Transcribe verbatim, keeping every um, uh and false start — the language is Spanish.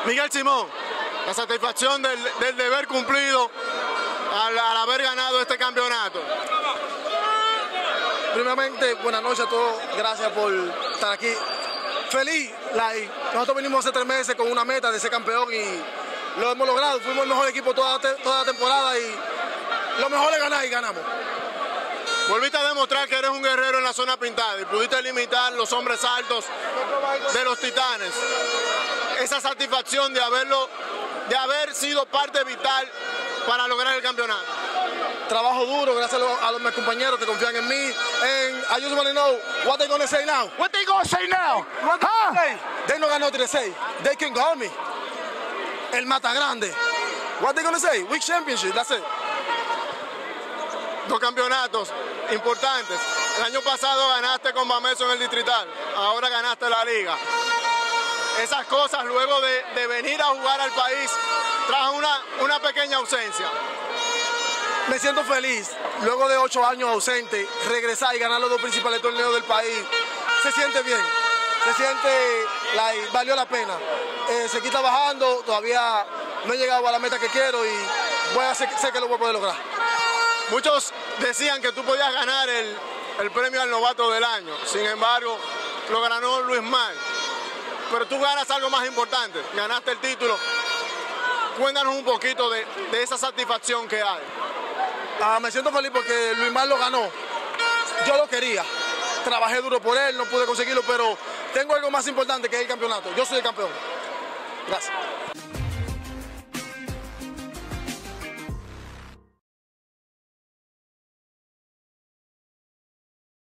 Miguel Simón, la satisfacción del, del deber cumplido al, al haber ganado este campeonato. Primeramente, buenas noches a todos, gracias por estar aquí. Feliz, like, nosotros venimos hace tres meses con una meta de ser campeón y lo hemos logrado. Fuimos el mejor equipo toda, toda la temporada y lo mejor es ganar y ganamos. Volviste a demostrar que eres un guerrero en la zona pintada y pudiste limitar los hombres altos de los Titanes. Esa satisfacción de haberlo, de haber sido parte vital para lograr el campeonato. Trabajo duro, gracias a los, a los mis compañeros que confían en mí. And I just want to know what they gonna say now. What they gonna say now? What they huh? say? They no got nothing to say. They can call me El Mata Grande. What they gonna say? Week championship, that's it. Dos campeonatos importantes. El año pasado ganaste con Bameso en el distrital, ahora ganaste la liga. Esas cosas luego de, de venir a jugar al país tras una, una pequeña ausencia. Me siento feliz, luego de ocho años ausente, regresar y ganar los dos principales torneos del país. Se siente bien, se siente, like, valió la pena. Eh, se quita bajando, todavía no he llegado a la meta que quiero y voy a, sé, sé que lo voy a poder lograr. Muchos decían que tú podías ganar el, el premio al novato del año, sin embargo, lo ganó Luis Mal. Pero tú ganas algo más importante, ganaste el título. Cuéntanos un poquito de, de esa satisfacción que hay. Ah, me siento feliz porque Luis Mal lo ganó. Yo lo quería. Trabajé duro por él, no pude conseguirlo, pero tengo algo más importante que es el campeonato. Yo soy el campeón. Gracias.